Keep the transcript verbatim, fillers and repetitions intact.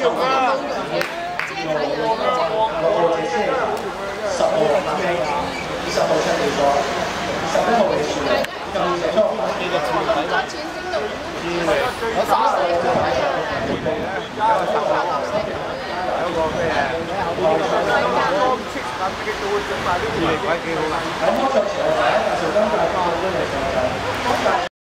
用㗎。十號客機，二十號出嚟咗，十一號嚟船，咁成出幾隻錢睇？我三號有個咩啊？智力鬼幾好啊！咁我上次我第一介紹金價翻，都係上